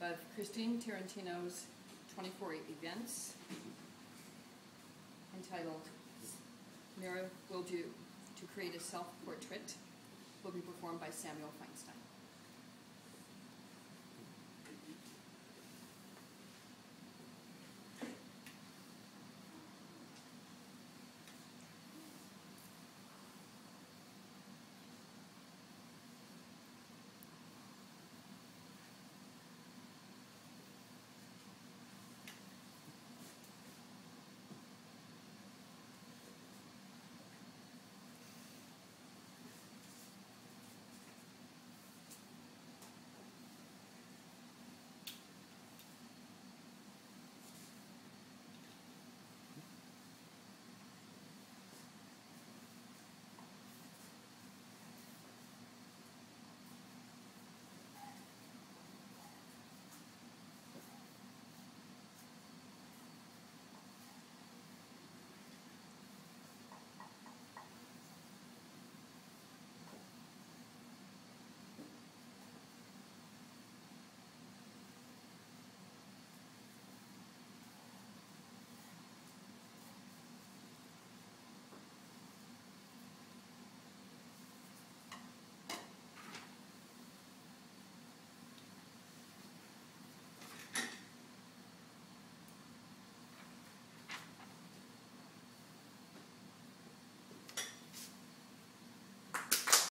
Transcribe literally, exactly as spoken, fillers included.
of Christine Tarantino's twenty-four events entitled Mirror Will Do, to create a self-portrait, will be performed by Samuel Feinstein.